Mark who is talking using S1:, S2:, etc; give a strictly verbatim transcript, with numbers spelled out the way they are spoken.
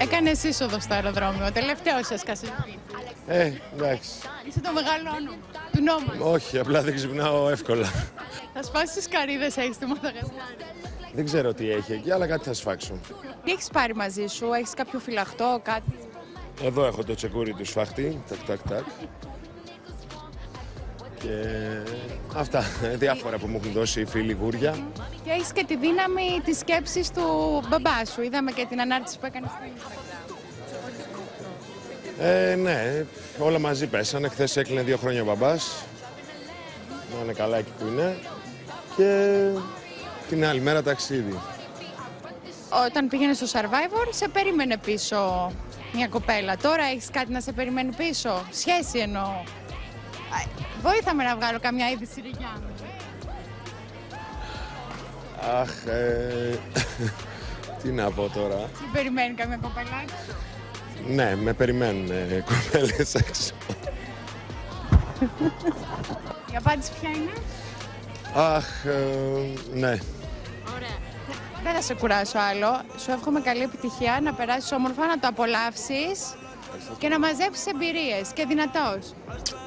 S1: Έκανες είσοδο στο αεροδρόμιο. Τελευταίος έσκασε.
S2: Ε, εντάξει.
S1: Είσαι το μεγάλο όνομα του νόμου.
S2: Όχι, απλά δεν ξυπνάω εύκολα.
S1: Θα σπάσεις τις καρύδες, έχεις στη Μαδαγασκάρη.
S2: Δεν ξέρω τι έχει εκεί, αλλά κάτι θα σφάξω.
S1: Τι έχεις πάρει μαζί σου, έχεις κάποιο φυλαχτό, κάτι?
S2: Εδώ έχω το τσεκούρι του σφαχτή. Τακ, τακ, τακ. Και αυτά, διάφορα που μου έχουν δώσει οι φίλοι γούρια.
S1: Και έχεις και τη δύναμη της σκέψης του μπαμπά σου. Είδαμε και την ανάρτηση που έκανε στο Instagram.
S2: Ε, ναι, όλα μαζί πέσανε. Χθες έκλεινε δύο χρόνια ο μπαμπάς. Να είναι καλά εκεί που είναι. Και την άλλη μέρα ταξίδι.
S1: Όταν πήγαινε στο Survivor, σε περίμενε πίσω μια κοπέλα. Τώρα έχεις κάτι να σε περιμένει πίσω. Σχέση εννοώ. Βοήθαμε να βγάλω καμιά είδηση ρηγιά μου.
S2: Αχ, ε, τι να πω τώρα.
S1: Τι περιμένει καμιά κοπέλα?
S2: Ναι, με περιμένουν ε, κοπέλες έξω.
S1: Η απάντηση ποια είναι?
S2: Αχ, ε, ναι.
S1: Ωραία. Δεν θα σε κουράσω άλλο. Σου εύχομαι καλή επιτυχία, να περάσεις όμορφα, να το απολαύσεις και να μαζέψεις εμπειρίες και δυνατός.